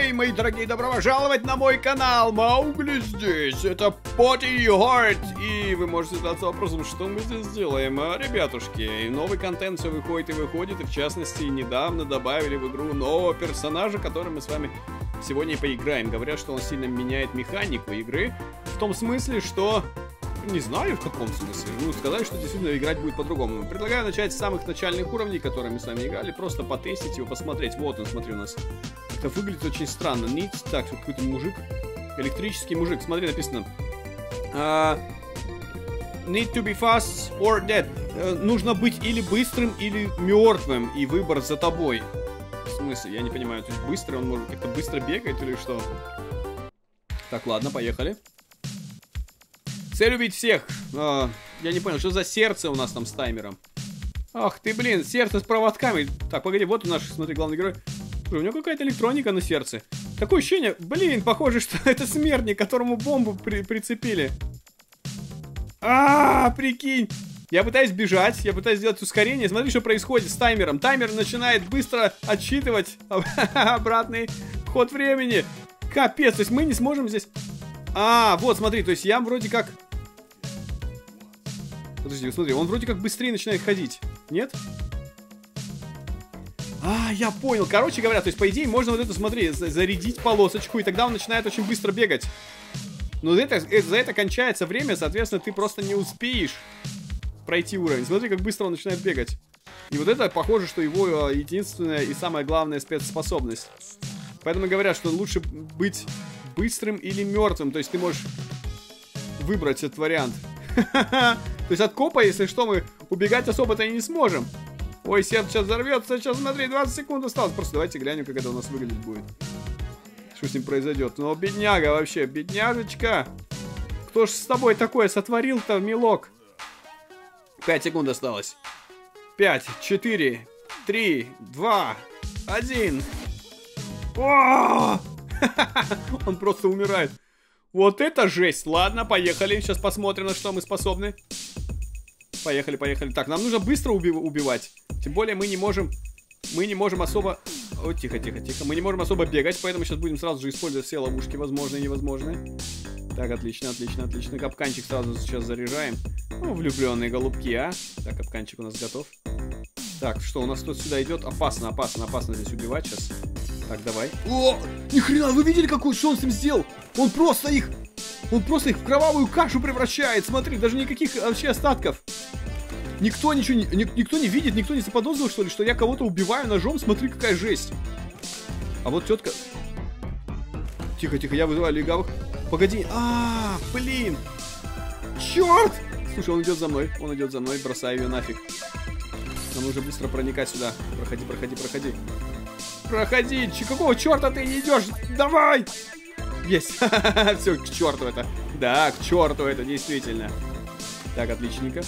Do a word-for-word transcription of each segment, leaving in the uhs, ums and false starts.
Эй, мои дорогие, добро пожаловать на мой канал! Маугли здесь, это Potty Heart. И вы можете задаться вопросом, что мы здесь делаем, а, ребятушки? И новый контент все выходит и выходит, и в частности, недавно добавили в игру нового персонажа, который мы с вами сегодня и поиграем. Говорят, что он сильно меняет механику игры, в том смысле, что... Не знаю, в каком смысле. Ну, сказали, что действительно играть будет по-другому. Предлагаю начать с самых начальных уровней, которые мы с вами играли. Просто потестить его, посмотреть. Вот он, смотри, у нас. Это выглядит очень странно. Need, так, какой-то мужик. Электрический мужик. Смотри, написано. Uh, need to be fast or dead. Uh, нужно быть или быстрым, или мертвым. И выбор за тобой. В смысле? Я не понимаю. То есть быстрый, он может как-то быстро бегает или что? Так, ладно, поехали. Цель убить всех. А, я не понял, что за сердце у нас там с таймером. Ах ты, блин, сердце с проводками. Так, погоди, вот у наш, смотри, главный герой. Слушай, у него какая-то электроника на сердце. Такое ощущение, блин, похоже, что это смертник, которому бомбу при прицепили. А, прикинь. Я пытаюсь бежать, я пытаюсь сделать ускорение. Смотри, что происходит с таймером. Таймер начинает быстро отсчитывать обратный ход времени. Капец, то есть мы не сможем здесь... А, вот, смотри, то есть я вроде как... Подожди, смотри, он вроде как быстрее начинает ходить. Нет? А, я понял. Короче говоря, то есть, по идее, можно вот это, смотри, зарядить полосочку, и тогда он начинает очень быстро бегать. Но это, это, за это кончается время, соответственно, ты просто не успеешь пройти уровень. Смотри, как быстро он начинает бегать. И вот это, похоже, что его единственная и самая главная спецспособность. Поэтому говорят, что лучше быть... быстрым или мертвым. То есть ты можешь выбрать этот вариант. То есть от копа, если что, мы убегать особо-то и не сможем. Ой, сердце сейчас взорвется. Сейчас, смотри, двадцать секунд осталось. Просто давайте глянем, как это у нас выглядеть будет. Что с ним произойдет. Ну, бедняга вообще, бедняжечка. Кто ж с тобой такое сотворил-то, милок? пять секунд осталось. пять, четыре, три, два, один. О! Он просто умирает. Вот это жесть. Ладно, поехали. Сейчас посмотрим, на что мы способны. Поехали, поехали. Так, нам нужно быстро уби убивать. Тем более мы не можем... Мы не можем особо... О, тихо, тихо, тихо. Мы не можем особо бегать, поэтому сейчас будем сразу же использовать все ловушки, возможные и невозможные. Так, отлично, отлично, отлично. Капканчик сразу сейчас заряжаем. Ну, влюбленные голубки, а? Так, капканчик у нас готов. Так, что у нас тут сюда идет? Опасно, опасно, опасно здесь убивать сейчас. Так, давай. О, ни хрена, вы видели, какой, что он с ним сделал? Он просто их, он просто их в кровавую кашу превращает. Смотри, даже никаких вообще остатков. Никто ничего не, ник, никто не видит, никто не заподозрил, что ли, что я кого-то убиваю ножом. Смотри, какая жесть. А вот тетка... Тихо, тихо, я вызываю легавых. Погоди, а, блин. Черт! Слушай, он идет за мной, он идет за мной, бросаю ее нафиг. Нам нужно быстро проникать сюда. Проходи, проходи, проходи. Проходи, какого черта ты не идешь? Давай! Есть. Все, к черту это. Да, к черту это, действительно. Так, отличненько.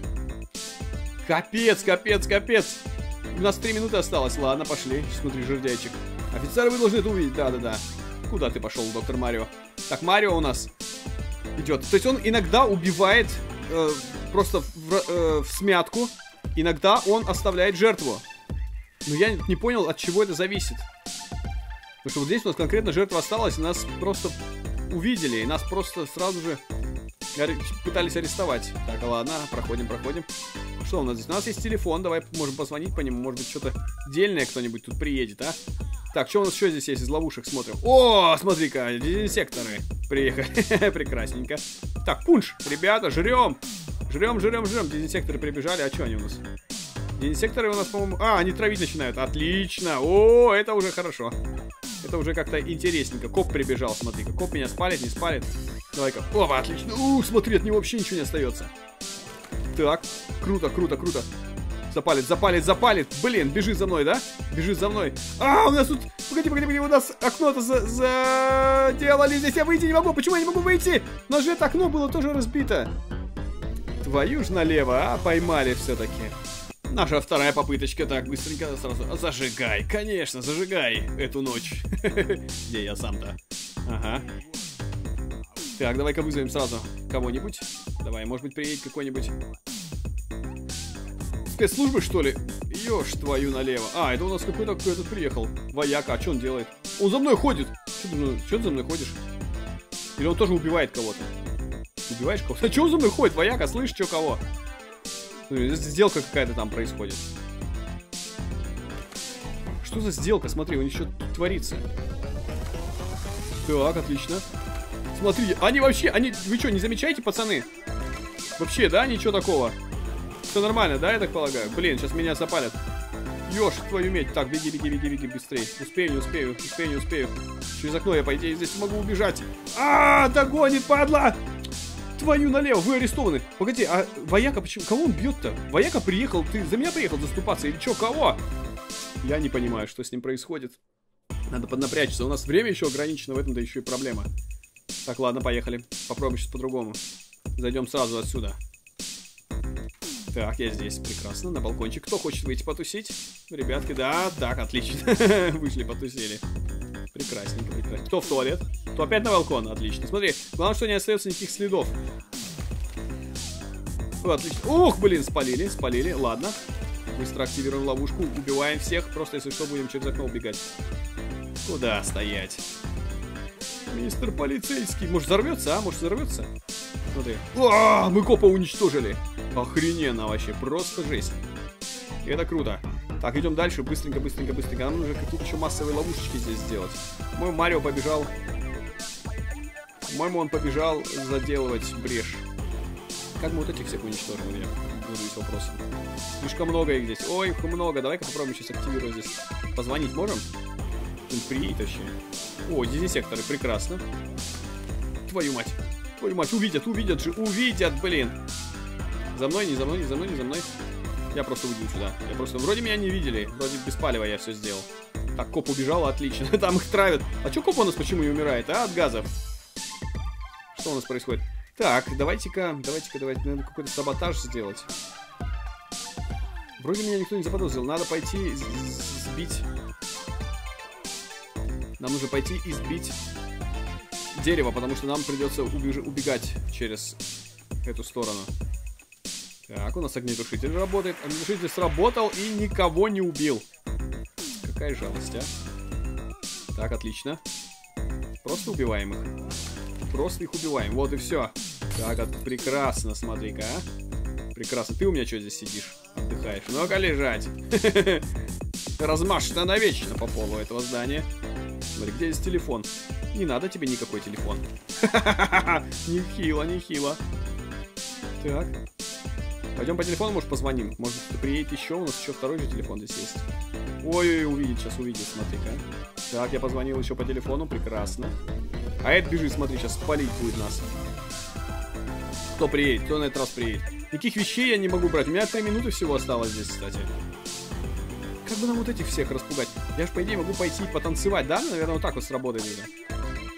Капец, капец, капец. У нас три минуты осталось. Ладно, пошли. Смотри, жердяйчик. Офицеры, вы должны это увидеть. Да-да-да. Куда ты пошел, доктор Марио? Так, Марио у нас идет. То есть он иногда убивает э, просто в, э, в смятку. Иногда он оставляет жертву. Но я не понял, от чего это зависит. Потому что вот здесь у нас конкретно жертва осталась, и нас просто увидели, и нас просто сразу же пытались арестовать. Так, ладно, проходим, проходим. Что у нас здесь? У нас есть телефон, давай можем позвонить по нему, может быть, что-то дельное кто-нибудь тут приедет, а? Так, что у нас еще здесь есть из ловушек, смотрим. О, смотри-ка, дезинсекторы приехали, прекрасненько. Так, пунш, ребята, жрем, жрем, жрем, жрем. Дезинсекторы прибежали, а что они у нас? Дезинсекторы у нас, по-моему... А, они травить начинают. Отлично. О, это уже хорошо. Это уже как-то интересненько. Коп прибежал, смотри-ка. Коп меня спалит, не спалит. Давай-ка. Опа, отлично. Ух, смотри, от него вообще ничего не остается. Так, круто, круто, круто. Запалит, запалит, запалит. Блин, бежит за мной, да? Бежит за мной. А, у нас тут... Погоди, погоди, погоди. У нас окно-то за... заделали. Здесь я выйти не могу. Почему я не могу выйти? У нас же это окно было тоже разбито. Твою ж налево, а? Поймали все-таки. Наша вторая попыточка. Так, быстренько сразу. Зажигай, конечно, зажигай эту ночь. Где я сам-то? Ага. Так, давай-ка вызовем сразу кого-нибудь. Давай, может быть, приедет какой-нибудь спецслужбы, что ли? Ёж твою налево. А, это у нас какой-то какой-то приехал. Вояка, а что он делает? Он за мной ходит. Что ты, ну, что ты за мной ходишь? Или он тоже убивает кого-то? Убиваешь кого-то? А что он за мной ходит, вояка? Слышь, что кого? Сделка какая-то там происходит. Что за сделка? Смотри, у них что творится. Так, отлично. Смотри, они вообще, они, вы что, не замечаете, пацаны? Вообще, да, ничего такого. Все нормально, да, я так полагаю? Блин, сейчас меня запалят. Ёж, твою медь. Так, беги, беги, беги, беги, быстрее. Успею, не успею, успею, не успею. Через окно я, по идее, здесь могу убежать. А, догонит, падла! Твою налево, вы арестованы. Погоди, а вояка, почему? Кого он бьет-то? Вояка приехал, ты за меня приехал заступаться или что, кого? Я не понимаю, что с ним происходит. Надо поднапрячься, у нас время еще ограничено, в этом-то еще и проблема. Так, ладно, поехали. Попробуем сейчас по-другому. Зайдем сразу отсюда. Так, я здесь, прекрасно, на балкончик. Кто хочет выйти потусить? Ребятки, да, так, отлично. Вышли, потусили. Прекрасненько, прекрасненько. Кто в туалет? Кто опять на балкон? Отлично. Смотри, главное, что не остается никаких следов. О, отлично. Ух, блин, спалили, спалили. Ладно. Быстро активируем ловушку, убиваем всех. Просто, если что, будем через окно убегать. Куда стоять? Мистер полицейский. Может, взорвется, а? Может, взорвется? Смотри. О, мы копа уничтожили. Охрененно вообще. Просто жесть. И это круто. Так, идем дальше. Быстренько, быстренько, быстренько. Нам нужно какие-то еще массовые ловушечки здесь сделать. Мой Марио побежал. По-моему, он побежал заделывать брешь. Как мы вот этих всех уничтожим? Я задаюсь вопросом. Слишком много их здесь. Ой, их много. Давай-ка попробуем сейчас активировать здесь. Позвонить можем? Приедет вообще. О, здесь секторы. Прекрасно. Твою мать. Твою мать. Увидят, увидят же. Увидят, блин. За мной, не за мной, не за мной, не за мной. Я просто уйду сюда. Я просто... Вроде меня не видели. Вроде без палева я все сделал. Так, коп убежал, отлично. Там их травят. А чё коп у нас почему не умирает, а? От газов. Что у нас происходит? Так, давайте-ка, давайте-ка, давайте, надо какой-то саботаж сделать. Вроде меня никто не заподозрил. Надо пойти сбить... Нам нужно пойти и сбить дерево, потому что нам придется убеж... убегать через эту сторону. Так, у нас огнетушитель работает. Огнетушитель сработал и никого не убил. Какая жалость, а? Так, отлично. Просто убиваем их. Просто их убиваем. Вот и все. Так, это прекрасно, смотри-ка, а. Прекрасно. Ты у меня что здесь сидишь? Отдыхаешь. Ну-ка лежать. Размашься навечно по полу этого здания. Смотри, где здесь телефон? Не надо тебе никакой телефон. Нехило, нехило. Так. Пойдем по телефону, может, позвоним. Может, приедет еще. У нас еще второй же телефон здесь есть. Ой-ой-ой, увидит, сейчас увидит, смотри-ка. Так, я позвонил еще по телефону, прекрасно. А это бежит, смотри, сейчас спалить будет нас. Кто приедет? Кто на этот раз приедет? Никаких вещей я не могу брать. У меня три минуты всего осталось здесь, кстати. Как бы нам вот этих всех распугать? Я же, по идее, могу пойти потанцевать, да? Наверное, вот так вот сработает это.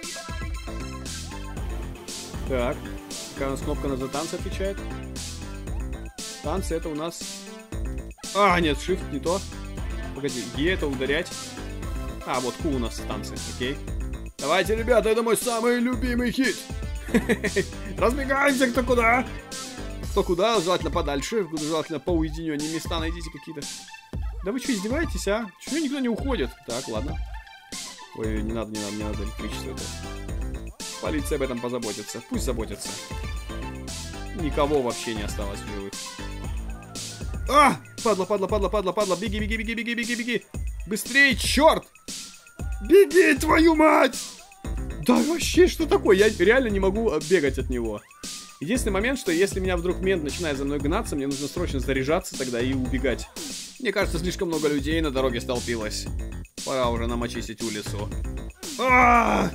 Так. Какая у нас кнопка на за танцы отвечает? Танцы это у нас... А, нет, shift не то. Погоди, Е это ударять. А, вот Q у нас танцы, окей. Давайте, ребята, это мой самый любимый хит. Разбегаемся кто куда. Кто куда, желательно подальше, желательно по уединению места найдите какие-то. Да вы что, издеваетесь, а? Чего никто не уходит? Так, ладно. Ой, не надо, не надо, не надо электричество это. Полиция об этом позаботится. Пусть заботится. Никого вообще не осталось в живых. А! Падла, падла, падла, падла, падла. Беги, беги, беги, беги, беги, беги. Быстрее, черт! Беги, твою мать! Да вообще, что такое? Я реально не могу бегать от него. Единственный момент, что если меня вдруг мент начинает за мной гнаться, мне нужно срочно заряжаться тогда и убегать. Мне кажется, слишком много людей на дороге столпилось. Пора уже нам очистить улицу. Я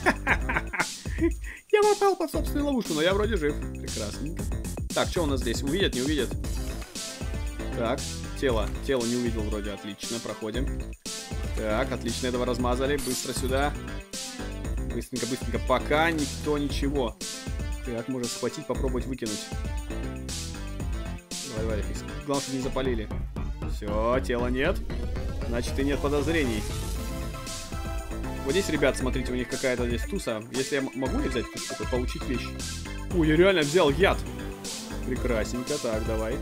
попал под собственную ловушку, но я вроде жив. Прекрасненько. Так, что у нас здесь? Увидят, не увидят? Так, тело. Тело не увидел вроде. Отлично, проходим. Так, отлично, этого размазали. Быстро сюда. Быстренько, быстренько. Пока никто ничего. Так, можно схватить, попробовать выкинуть. Давай, давай. Главное, чтобы не запалили. Все, тела нет. Значит, и нет подозрений. Вот здесь, ребят, смотрите, у них какая-то здесь туса. Если я могу я взять эту штуку, получить вещь? Ой, я реально взял яд. Прекрасненько. Так, давай.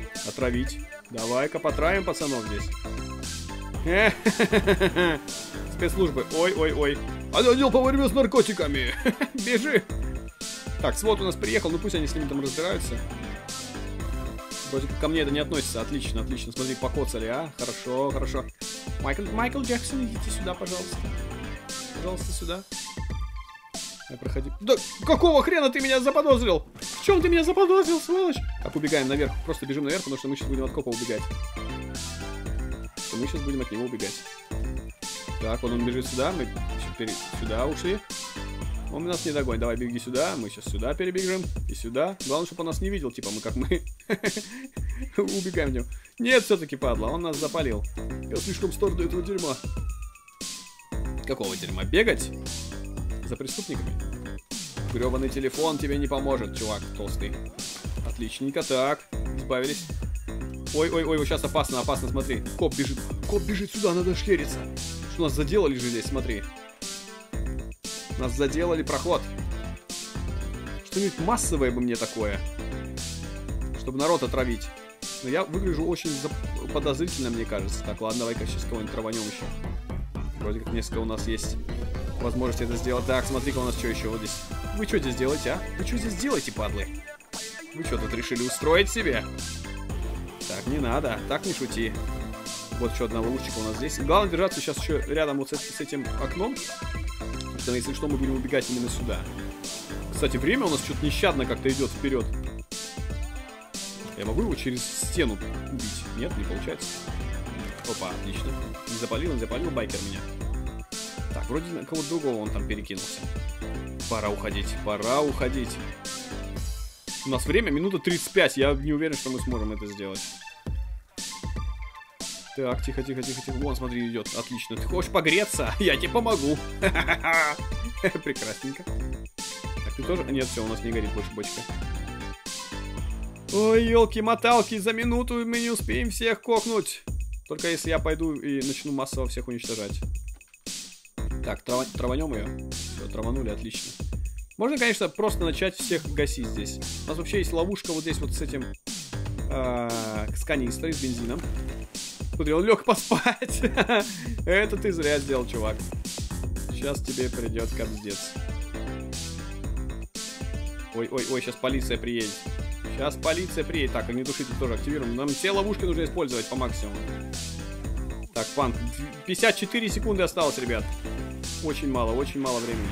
Отравить. Давай-ка потравим пацанов здесь. спецслужбы. Ой-ой-ой. Отдел по борьбе с наркотиками. Бежи. Так, свод у нас приехал. Ну пусть они с ними там разбираются. Вроде ко мне это не относится. Отлично, отлично. Смотри, покоцали, а? Хорошо, хорошо. Майкл, Майкл Джексон, идите сюда, пожалуйста. Пожалуйста, сюда. Ай, проходи. Да какого хрена ты меня заподозрил? В чем ты меня заподозрил, сволочь? Так, убегаем наверх. Просто бежим наверх, потому что мы сейчас будем от копа убегать. Мы сейчас будем от него убегать. Так, вот он бежит сюда. Мы теперь сюда ушли. Он нас не догонит. Давай, беги сюда. Мы сейчас сюда перебежим. И сюда. Главное, чтобы он нас не видел. Типа мы как мы убегаем в него. Нет, все-таки падла. Он нас запалил. Я слишком стар до этого дерьма. Какого дерьма? Бегать? За преступниками? Гребаный телефон тебе не поможет, чувак толстый. Отличненько. Так, избавились. Ой-ой-ой, вот сейчас опасно, опасно, смотри. Коп бежит. Коп бежит сюда, надо шериться. Что нас заделали же здесь, смотри. Нас заделали проход. Что-нибудь массовое бы мне такое. Чтобы народ отравить. Но я выгляжу очень подозрительно, мне кажется. Так, ладно, давай-ка сейчас кого-нибудь траванем еще. Вроде как несколько у нас есть возможности это сделать. Так, смотри-ка у нас что еще вот здесь. Вы что здесь делаете, а? Вы что здесь делаете, падлы? Вы что тут решили устроить себе? Так, не надо, так не шути. Вот еще одна ловушечка у нас здесь. Главное держаться сейчас еще рядом вот с, с этим окном. Потому что если что, мы будем убегать именно сюда. Кстати, время у нас что-то нещадно как-то идет вперед. Я могу его через стену убить? Нет, не получается. Опа, отлично. Не запалил, не запалил байкер меня. Так, вроде на кого-то другого он там перекинулся. Пора уходить, пора уходить. У нас время минута тридцать пять. Я не уверен, что мы сможем это сделать. Так, тихо, тихо, тихо, тихо. Вон, смотри, идет. Отлично. Ты хочешь погреться? Я тебе помогу. Прекрасненько. Так, ты тоже? Нет, все, у нас не горит больше бочка. Ой, елки-моталки, за минуту мы не успеем всех кокнуть. Только если я пойду и начну массово всех уничтожать. Так, трава траванем ее. Все, траванули, отлично. Можно, конечно, просто начать всех гасить здесь. У нас вообще есть ловушка вот здесь вот с этим... Э, с канистрой, с бензином. Смотри, он лег поспать. Это ты зря сделал, чувак. Сейчас тебе придет капздец. Ой-ой-ой, сейчас полиция приедет. Сейчас полиция приедет. Так, огнетушитель тоже активируем. Нам все ловушки нужно использовать по максимуму. Так, панк. пятьдесят четыре секунды осталось, ребят. Очень мало, очень мало времени.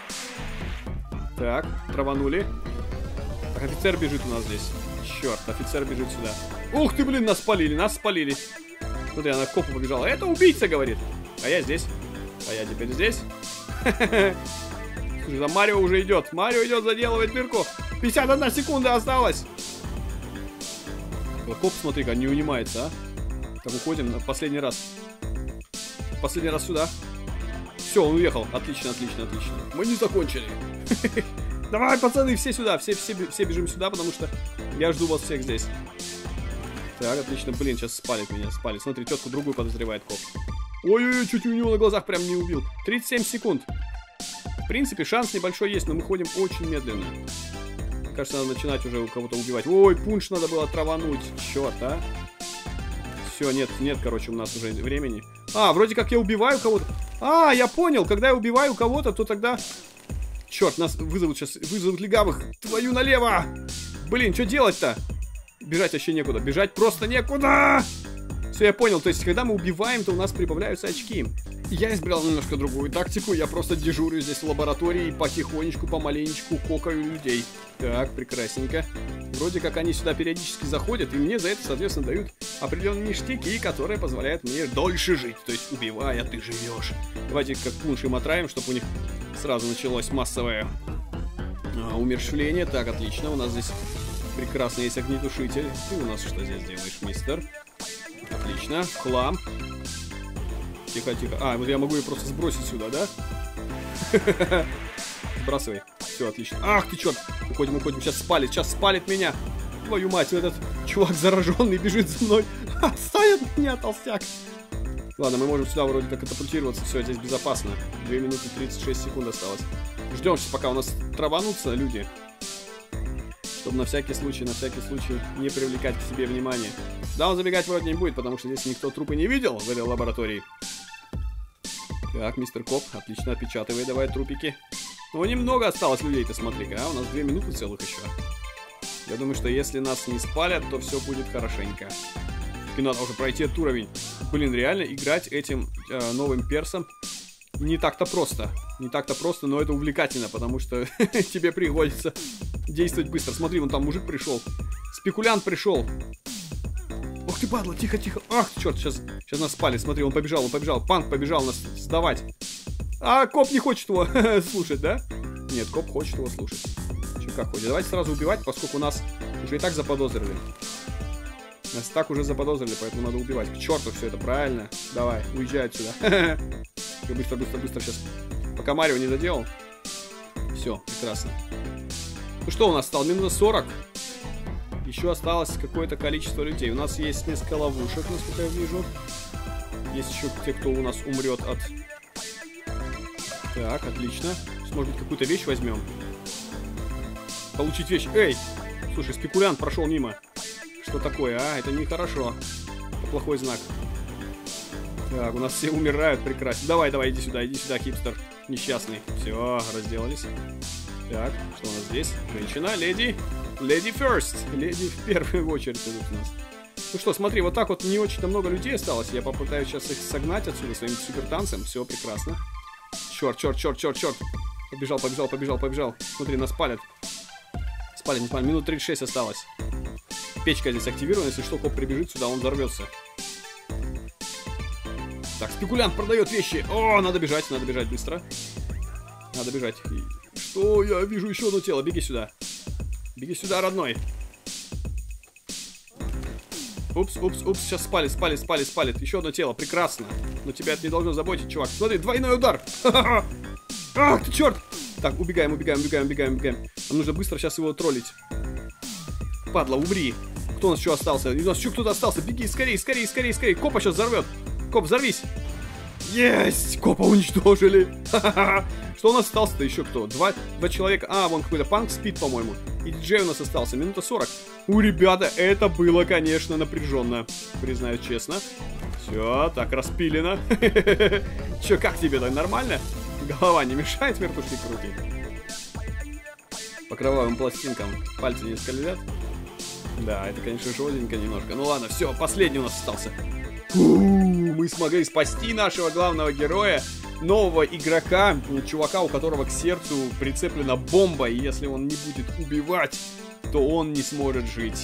Так, траванули. Так, офицер бежит у нас здесь. Черт, офицер бежит сюда. Ух ты, блин, нас спалили, нас спалили. Смотри, она к копу побежала. Это убийца, говорит. А я здесь. А я теперь здесь. Слушай, там Марио уже идет. Марио идет заделывать дырку. пятьдесят одна секунда осталась. Коп, смотри-ка, не унимается, а. Так, уходим на последний раз. Последний раз сюда. Все, он уехал. Отлично, отлично, отлично. Мы не закончили. Давай, пацаны, все сюда. Все, все, все бежим сюда, потому что я жду вас всех здесь. Так, отлично. Блин, сейчас спалит меня. Спалит. Смотри, тетку другую подозревает коп. Ой-ой-ой, чуть у него на глазах прям не убил. тридцать семь секунд. В принципе, шанс небольшой есть, но мы ходим очень медленно. Мне кажется, надо начинать уже у кого-то убивать. Ой, пунш надо было травануть. Черт, а. Все, нет, нет, короче, у нас уже времени. А, вроде как я убиваю кого-то. А, я понял, когда я убиваю кого-то, то тогда... Черт, нас вызовут сейчас, вызовут легавых. Твою налево! Блин, что делать-то? Бежать вообще некуда, бежать просто некуда! Все, я понял, то есть, когда мы убиваем, то у нас прибавляются очки. Я избрал немножко другую тактику, я просто дежурю здесь в лаборатории и потихонечку, помаленечку кокаю людей. Так, прекрасненько. Вроде как они сюда периодически заходят, и мне за это, соответственно, дают определенные ништяки, которые позволяют мне дольше жить. То есть, убивая, ты живешь. Давайте как пунш им отравим, чтобы у них сразу началось массовое а, умерщвление. Так, отлично, у нас здесь прекрасно есть огнетушитель. Ты у нас что здесь делаешь, мистер? Отлично, хлам. Тихо, тихо. А, вот я могу ее просто сбросить сюда, да? Сбрасывай. Все, отлично. Ах ты, черт. Уходим, уходим. Сейчас спалит, сейчас спалит меня. Твою мать, этот чувак зараженный бежит за мной. Отстань от меня, толстяк. Ладно, мы можем сюда вроде как катапультироваться. Все, здесь безопасно. две минуты тридцать шесть секунд осталось. Ждем сейчас, пока у нас траванутся люди. Чтобы на всякий случай, на всякий случай не привлекать к себе внимание. Да, он забегать вроде не будет, потому что здесь никто трупы не видел в этой лаборатории. Так, мистер Коп, отлично, отпечатывай, давай трупики. Ну, немного осталось людей-то, смотри-ка, а? У нас две минуты целых еще. Я думаю, что если нас не спалят, то все будет хорошенько. И надо уже пройти этот уровень. Блин, реально играть этим э, новым персом не так-то просто. Не так-то просто, но это увлекательно, потому что тебе приходится действовать быстро. Смотри, вон там мужик пришел. Спекулянт пришел. Ох ты, падла, тихо-тихо. Ах, черт, сейчас, сейчас нас спали. Смотри, он побежал, он побежал. Панк побежал нас сдавать. А коп не хочет его слушать, да? Нет, коп хочет его слушать. Че, как хочет? Давайте сразу убивать, поскольку нас уже и так заподозрили. Нас так уже заподозрили, поэтому надо убивать. К черту все это, правильно? Давай, уезжай отсюда. Быстро, быстро, быстро сейчас. Пока Марио не доделал. Все, прекрасно. Ну что у нас стало? Минута сорок. Еще осталось какое-то количество людей. У нас есть несколько ловушек, насколько я вижу. Есть еще те, кто у нас умрет от... Так, отлично. Сейчас, может быть, какую-то вещь возьмем. Получить вещь. Эй! Слушай, спекулянт прошел мимо. Что такое, а? Это нехорошо. Это плохой знак. Так, у нас все умирают, прекрасно. Давай, давай, иди сюда, иди сюда, хипстер несчастный. Все, разделались. Так, что у нас здесь? Женщина, леди. Леди first. Леди в первую очередь идут у нас. Ну что, смотри, вот так вот не очень-то много людей осталось. Я попытаюсь сейчас их согнать отсюда своим супертанцем. Все, прекрасно. Черт, черт, черт, черт, черт. Побежал, побежал, побежал, побежал. Смотри, нас палят. Спалят, не спалят. Минут тридцать шесть осталось. Печка здесь активирована. Если что, коп прибежит сюда, он взорвется. Так, спекулянт продает вещи. О, надо бежать, надо бежать быстро. Надо бежать. Что? Я вижу еще одно тело. Беги сюда. Беги сюда, родной. Упс, упс, упс. Сейчас спалит, спалит, спалит, спалит. Еще одно тело. Прекрасно. Но тебя это не должно заботить, чувак. Смотри, двойной удар. Ах ты, черт. Так, убегаем, убегаем, убегаем, убегаем, убегаем. Нам нужно быстро сейчас его троллить. Падла, умри. Кто у нас еще остался? У нас еще кто-то остался. Беги, скорее, скорее, скорее, скорее. Копа сейчас взорвет. Коп, взорвись. Есть! Копа уничтожили. Что у нас остался-то еще кто? Два, два человека. А, вон какой-то панк спит, по-моему. И диджей у нас остался. Минута сорок. У, ребята, это было, конечно, напряженно. Признаю честно. Все, так, распилено. Че, как тебе, так нормально? Голова не мешает вертушки крутить? По кровавым пластинкам пальцы не скользят. Да, это, конечно, жёстенько немножко. Ну ладно, все, последний у нас остался. У-у-у, мы смогли спасти нашего главного героя, нового игрока, чувака, у которого к сердцу прицеплена бомба, и если он не будет убивать, то он не сможет жить.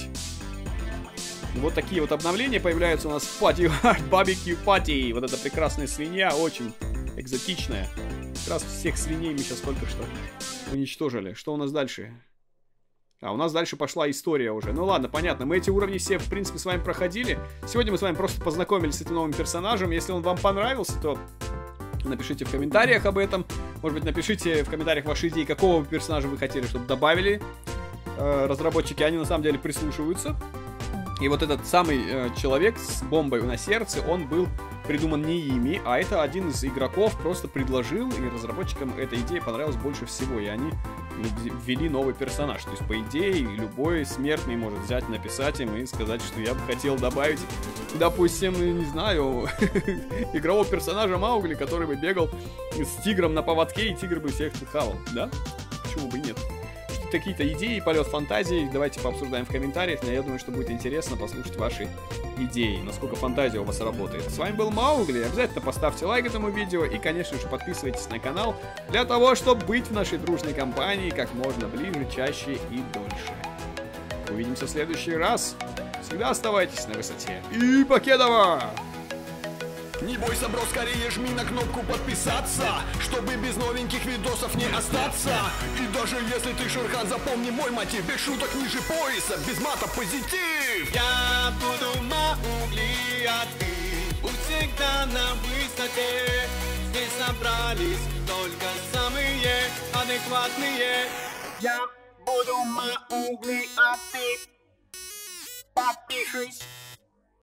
Вот такие вот обновления появляются у нас в Party Hard Barbecue Party. Вот эта прекрасная свинья, очень экзотичная. Как раз всех свиней мы сейчас только что уничтожили. Что у нас дальше? А, у нас дальше пошла история уже. Ну ладно, понятно. Мы эти уровни все, в принципе, с вами проходили. Сегодня мы с вами просто познакомились с этим новым персонажем. Если он вам понравился, то напишите в комментариях об этом. Может быть, напишите в комментариях ваши идеи, какого персонажа вы хотели, чтобы добавили э, разработчики. Они на самом деле прислушиваются. И вот этот самый э, человек с бомбой на сердце, он был придуман не ими, а это один из игроков просто предложил, и разработчикам эта идея понравилась больше всего, и они ввели новый персонаж. То есть, по идее, любой смертный может взять, написать им и сказать, что я бы хотел добавить, допустим, не знаю, игрового персонажа Маугли, который бы бегал с тигром на поводке, и тигр бы всех хавал, да? Почему бы и нет? Какие-то идеи, полет фантазии, давайте пообсуждаем в комментариях. Я думаю, что будет интересно послушать ваши идеи, насколько фантазия у вас работает. С вами был Маугли. Обязательно поставьте лайк этому видео и, конечно же, подписывайтесь на канал для того, чтобы быть в нашей дружной компании как можно ближе, чаще и дольше. Увидимся в следующий раз. Всегда оставайтесь на высоте. И покедова! Не бойся, бро, скорее жми на кнопку подписаться, чтобы без новеньких видосов не остаться. И даже если ты Шерхан, запомни мой мотив: без шуток ниже пояса, без мата позитив. Я буду Маугли, а ты будь всегда на высоте. Здесь собрались только самые адекватные. Я буду Маугли, а ты подпишись.